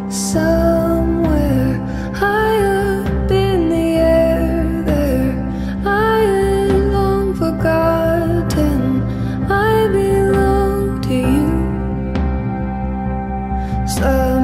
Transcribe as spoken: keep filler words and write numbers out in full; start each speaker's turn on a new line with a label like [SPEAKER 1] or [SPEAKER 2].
[SPEAKER 1] Somewhere high up in the air, there I had long forgotten I belong to you. So